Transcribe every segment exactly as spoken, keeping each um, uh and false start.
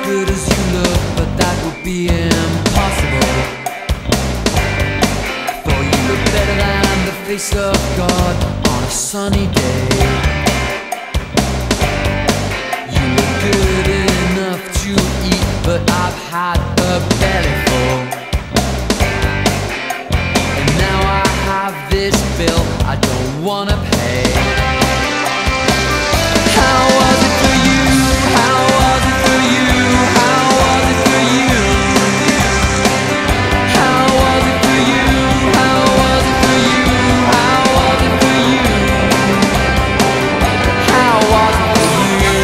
good as you look, but that would be impossible. For you look better than the face of God on a sunny day. You look good enough to eat, but I've had a belly full. And now I have this bill I don't wanna pay. How was it for you? How was it for you? How was it for you? How was it for you? How was it for you? How was it for you? How was it for you?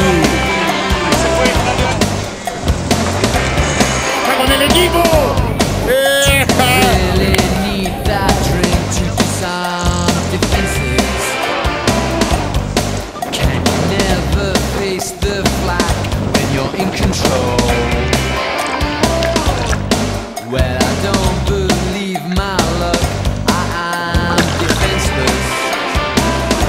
¡Con el equipo! Really need that drink to disarm defenses. Can you never face the flag when you're in control? Well, I don't believe my luck, I am defenseless.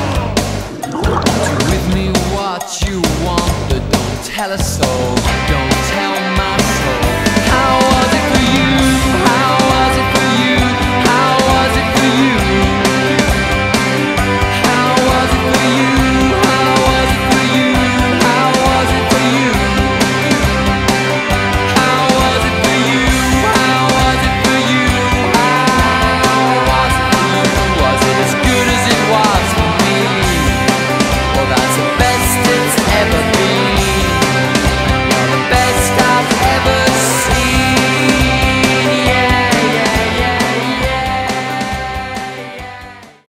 Do with me what you want, but don't tell us so. Don't